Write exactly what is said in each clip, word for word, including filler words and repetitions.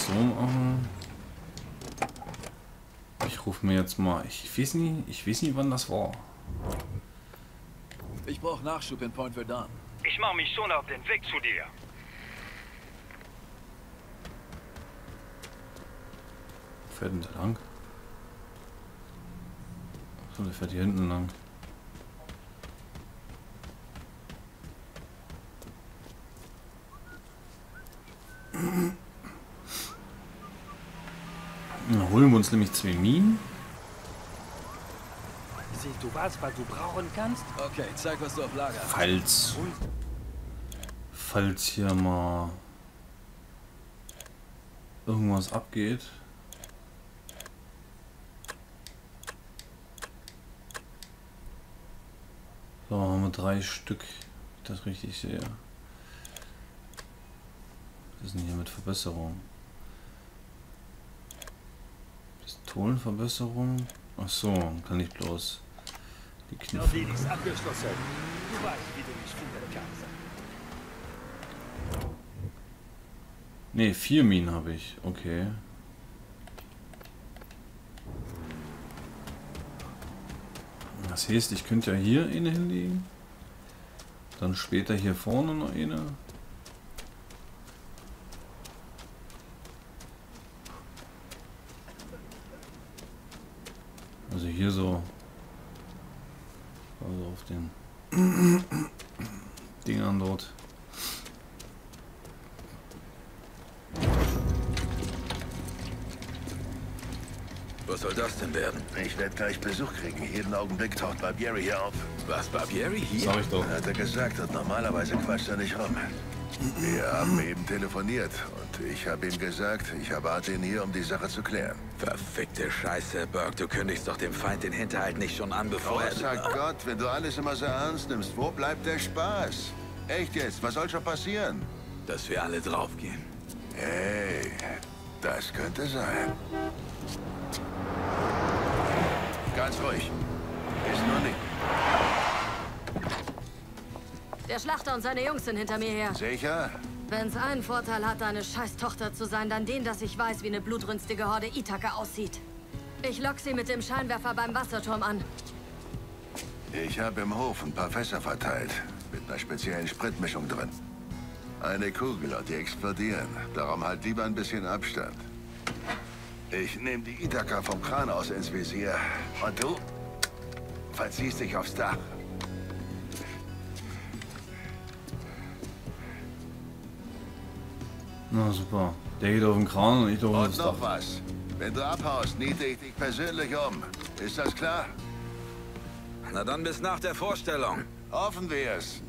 so machen. Ich rufe mir jetzt mal. Ich weiß nie, ich weiß nie, wann das war. Ich brauche Nachschub in Point Verdun. Ich mache mich schon auf den Weg zu dir. Wo fährt denn der lang? So, der fährt hier hinten lang. Dann holen wir uns nämlich zwei Minen. Sieh, du weißt, was du brauchen kannst? Okay, zeig, was du auf Lager hast. Falls. Falls hier mal irgendwas abgeht. So, haben wir drei Stück, wenn ich das richtig sehe. Was ist denn hier mit Verbesserung? Pistolenverbesserung? Ach so, kann ich bloß die Kniffe. Der Deal ist abgeschlossen. Du weißt, wie du mich finden kannst. Ne, vier Minen habe ich. Okay. Das heißt, ich könnte ja hier eine hinlegen. Dann später hier vorne noch eine. Also hier so. Also auf den Dingern dort. Was soll das denn werden? Ich werde gleich Besuch kriegen. Jeden Augenblick taucht Barbieri hier auf. Was, Barbieri hier? Sag ich doch. Hat er gesagt und normalerweise quatscht er nicht rum. Wir haben eben telefoniert und ich habe ihm gesagt, ich erwarte ihn hier, um die Sache zu klären. Verfickte Scheiße, Burke. Du kündigst doch dem Feind den Hinterhalt nicht schon an, bevor Oh, er... sag Gott, wenn du alles immer so ernst nimmst, wo bleibt der Spaß? Echt jetzt, was soll schon passieren? Dass wir alle draufgehen. Hey, das könnte sein. Ganz ruhig. Ist nur nicht. Der Schlachter und seine Jungs sind hinter mir her. Sicher? Wenn's einen Vorteil hat, deine scheiß Tochter zu sein, dann den, dass ich weiß, wie eine blutrünstige Horde Ithaka aussieht. Ich lock sie mit dem Scheinwerfer beim Wasserturm an. Ich habe im Hof ein paar Fässer verteilt. Mit einer speziellen Spritmischung drin. Eine Kugel und die explodieren. Darum halt lieber ein bisschen Abstand. Ich nehme die Ithaka vom Kran aus ins Visier. Und du verziehst dich aufs Dach. Na super. Der geht auf den Kran und ich auf Und das noch Dach. was. Wenn du abhaust, niete ich dich persönlich um. Ist das klar? Na dann bis nach der Vorstellung. Hoffen wir es.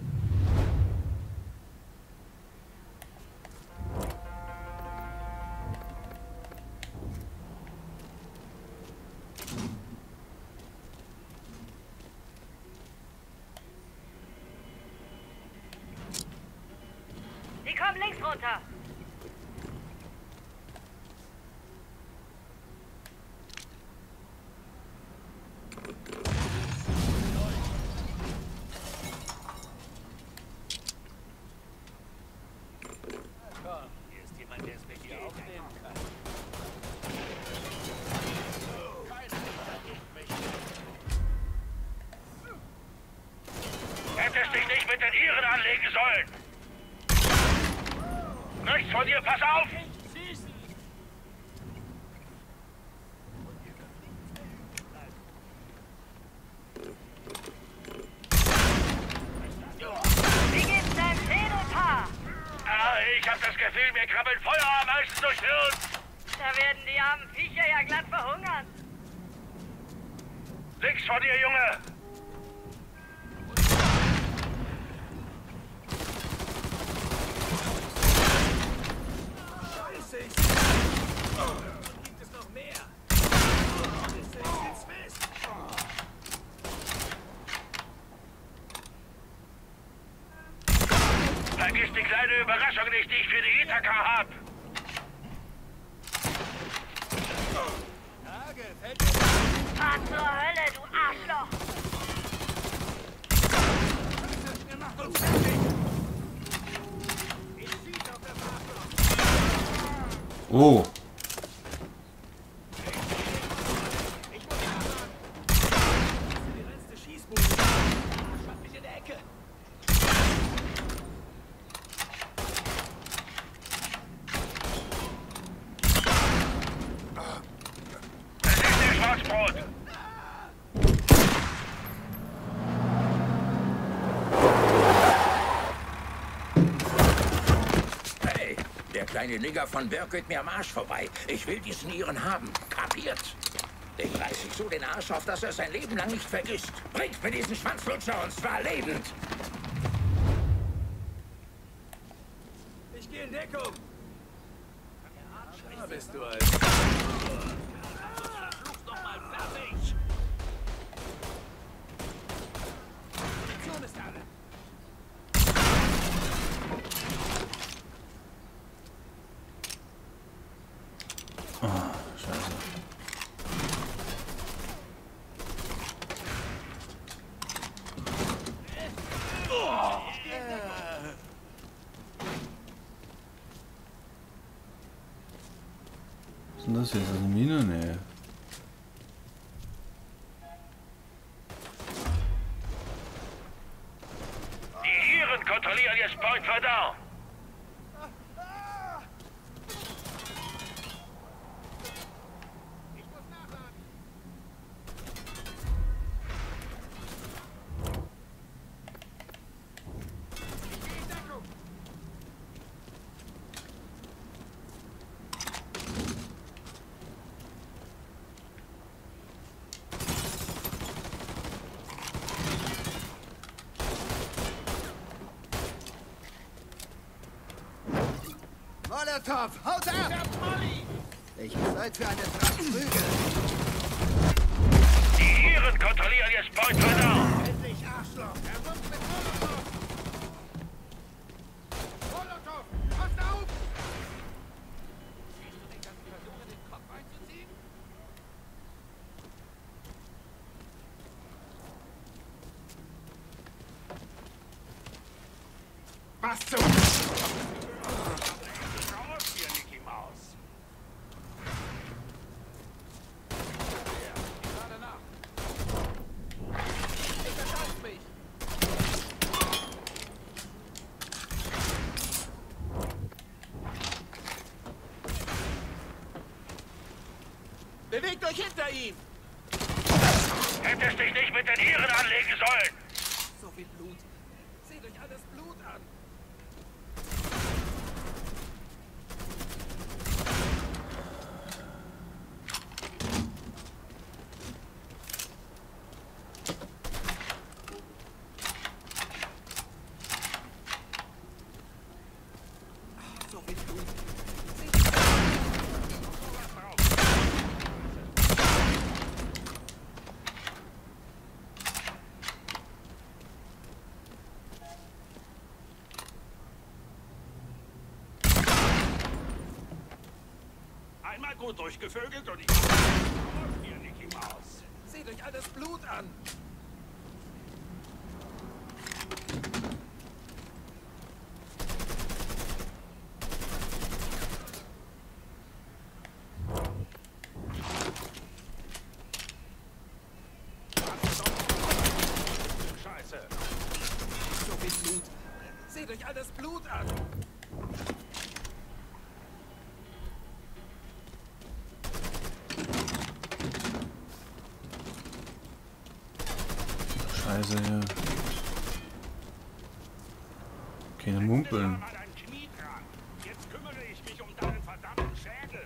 Die kommen links runter. Hier ist jemand, der es mit dir aufnehmen kann. Hättest dich nicht mit den Iren anlegen sollen. Rechts von dir, pass auf! Wie geht's deinem Fädelpaar? Ah, ich hab das Gefühl, mir krabbelt Feuer am Eisen durchs Hirn. Da werden die armen Viecher ja glatt verhungern. Links von dir, Junge! Gibt es noch mehr? Vergiss die kleine Überraschung nicht, die ich für die Ithaka hab. Fahr zur Hölle, du Arschloch! Oh. Der Nigger von Burke geht mir am Arsch vorbei. Ich will diesen Iren haben. Kapiert? Den reiß ich so den Arsch auf, dass er sein Leben lang nicht vergisst. Bringt mir diesen Schwanzlutscher und zwar lebend. Ich gehe in Deckung. Da bist du, Alter. Fluch doch mal fertig. Munition ist alle. Oh, scheiße. Was ist denn das jetzt? Das ist eine Mine? Nee. Die Iren kontrollieren jetzt Point Verdun. Molotov, haut ab! Ich bin Zeit für eine Trage. Die Iren kontrollieren jetzt Point Verdun. Endlich, Arschloch! Er wird mit Molotov! Molotov, pass auf! Siehst du nicht, dass ich versuche, den Kopf einzuziehen? Was zum... Bewegt euch hinter ihm! Hättest dich nicht mit den Iren anlegen sollen. So viel Blut. Seht euch alles Blut an. So viel Blut. Einmal gut durchgevögelt und ich... Hier, Mickey Maus. Seht euch alles Blut an. Scheiße. So viel Blut. Seht euch alles Blut an. Scheiße hier. Keine Mumpeln. Jetzt kümmere ich mich um deinen verdammten Schädel.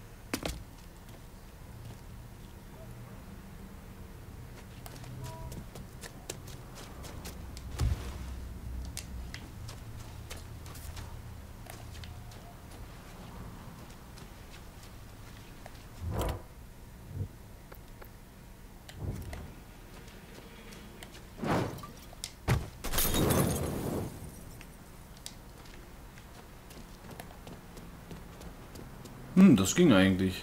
Hm, das ging eigentlich.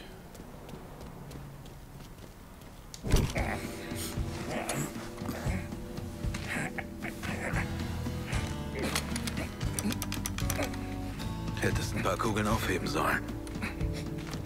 Hättest ein paar Kugeln aufheben sollen.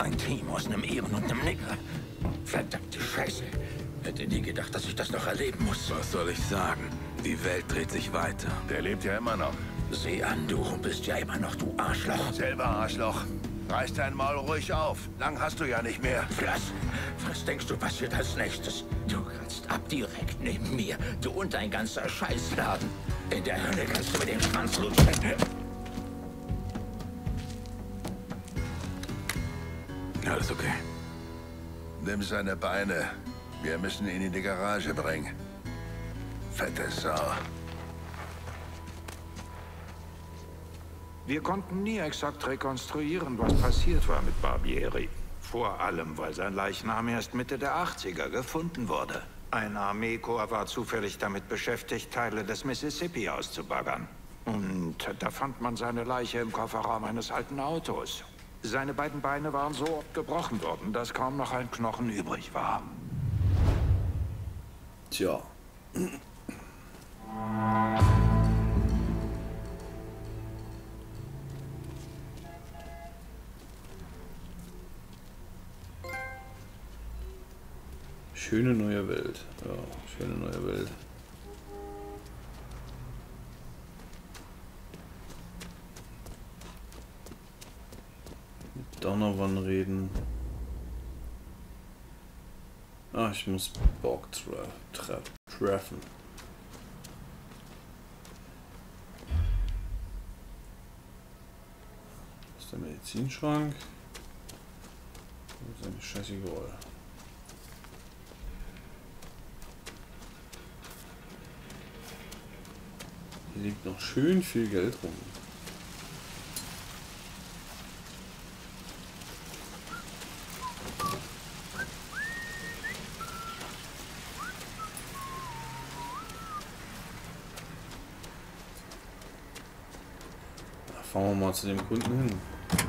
ein Team aus einem Ehren und einem Nigger. Verdammte Scheiße. Hätte nie gedacht, dass ich das noch erleben muss. Was soll ich sagen? Die Welt dreht sich weiter. Der lebt ja immer noch. Sieh an, du bist ja immer noch, du Arschloch. Selber Arschloch. Reiß dein Maul ruhig auf. Lang hast du ja nicht mehr. Was? Was denkst du passiert als nächstes? Du kratzt ab direkt neben mir. Du und dein ganzer Scheißladen. In der Hölle kannst du mit dem Schwanz lutschen. Alles okay. Nimm seine Beine. Wir müssen ihn in die Garage bringen. Fette Sau. Wir konnten nie exakt rekonstruieren, was passiert war mit Barbieri. Vor allem, weil sein Leichnam erst Mitte der achtziger gefunden wurde. Ein Armeekorps war zufällig damit beschäftigt, Teile des Mississippi auszubaggern. Und da fand man seine Leiche im Kofferraum eines alten Autos. Seine beiden Beine waren so oft gebrochen worden, dass kaum noch ein Knochen übrig war. Tja. Schöne neue Welt. Ja, schöne neue Welt. Mit Donovan reden. Ah, ich muss Borg tre tre treffen. Das ist der Medizinschrank. Das ist eine scheißegal. Hier liegt noch schön viel Geld rum. Da fahren wir mal zu dem Kunden hin.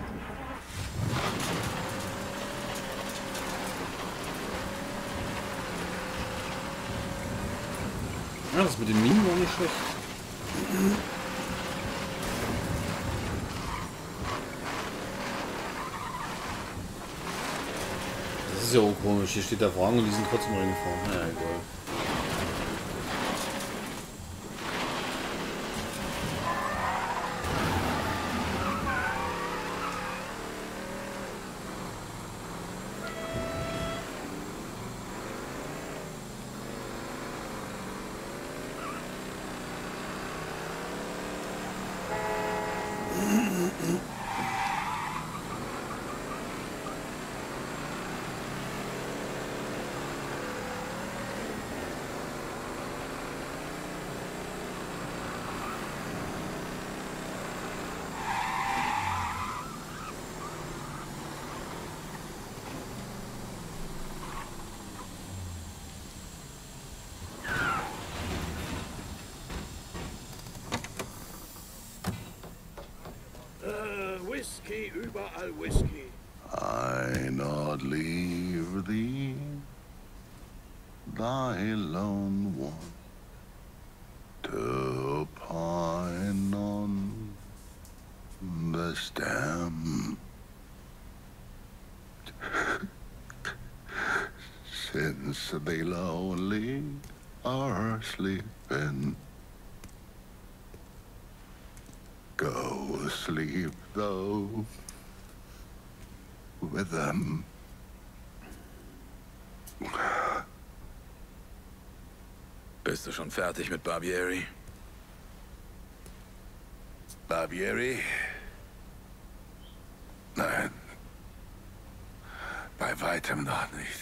Ja, das mit dem Minen war nicht schlecht. Das ist ja auch komisch. Hier steht der Wagen und die sind trotzdem reingefahren. Naja, egal. Whisky, überall Whisky. I not leave thee, thy lone one, to pine on the stem. Since the lonely are sleeping, go sleep though with them. Bist du schon fertig mit Barbieri? Barbieri? Nein. Bei weitem noch nicht.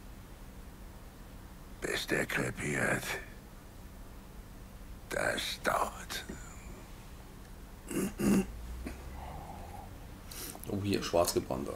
Bis der krepiert. Das dauert. Oh, hier, schwarzgebrannter.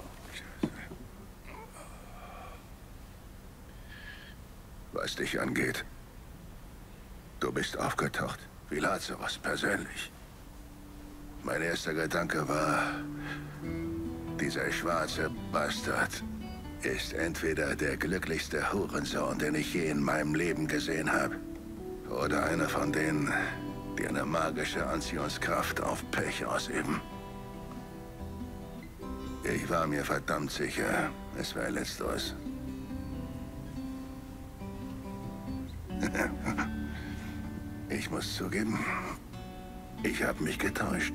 Was dich angeht, du bist aufgetaucht, wie Lazarus persönlich. Mein erster Gedanke war, dieser schwarze Bastard ist entweder der glücklichste Hurensohn, den ich je in meinem Leben gesehen habe, oder einer von denen, die eine magische Anziehungskraft auf Pech ausüben. Ich war mir verdammt sicher, es wäre letzteres. Ich muss zugeben, ich habe mich getäuscht.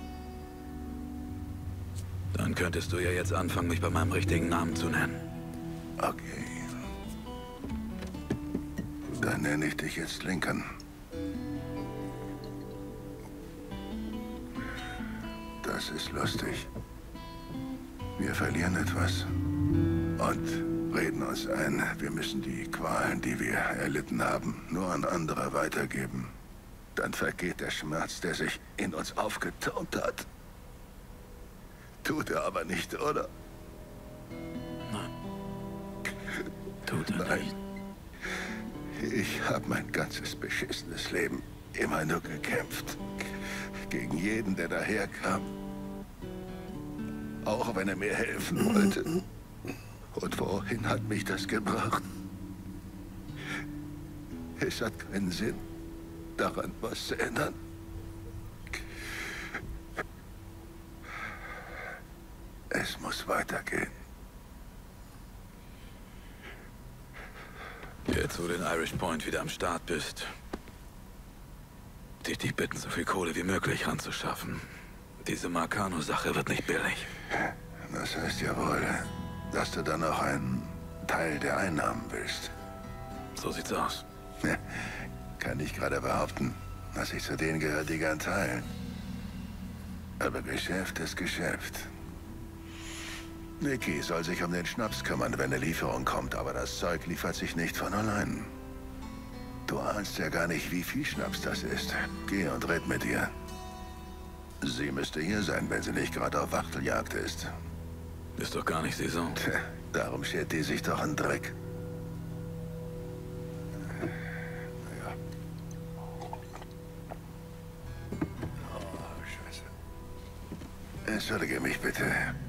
Dann könntest du ja jetzt anfangen, mich bei meinem richtigen Namen zu nennen. Okay. Dann nenne ich dich jetzt Lincoln. Das ist lustig. Wir verlieren etwas und reden uns ein, wir müssen die Qualen, die wir erlitten haben, nur an andere weitergeben. Dann vergeht der Schmerz, der sich in uns aufgetürmt hat. Tut er aber nicht, oder? Nein. Tut er Nein. nicht. Ich habe mein ganzes beschissenes Leben immer nur gekämpft. Gegen jeden, der daherkam. Auch wenn er mir helfen wollte. Und wohin hat mich das gebracht? Es hat keinen Sinn, daran was zu ändern. Es muss weitergehen. Jetzt, wo du in Irish Point wieder am Start bist, dich dich bitten, so viel Kohle wie möglich ranzuschaffen. Diese Marcano-Sache wird nicht billig. Das heißt ja wohl, dass du dann auch einen Teil der Einnahmen willst. So sieht's aus. Kann ich gerade behaupten, dass ich zu denen gehöre, die gern teilen. Aber Geschäft ist Geschäft. Nicky soll sich um den Schnaps kümmern, wenn eine Lieferung kommt, aber das Zeug liefert sich nicht von allein. Du ahnst ja gar nicht, wie viel Schnaps das ist. Geh und red mit ihr. Sie müsste hier sein, wenn sie nicht gerade auf Wachteljagd ist. Ist doch gar nicht Saison. Tja, darum schert die sich doch einen Dreck. Ja. Oh, Scheiße. Entschuldige mich bitte.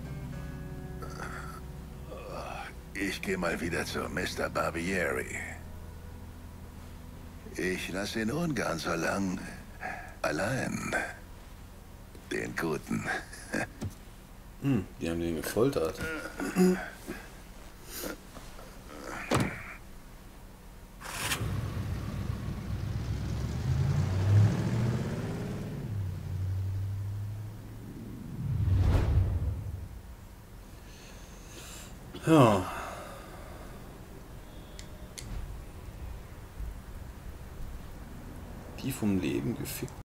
Ich gehe mal wieder zu Mister Barbieri. Ich lasse ihn ungern so lang allein. Den Guten. Hm, die haben den gefoltert. Ja. Die vom Leben gefickt.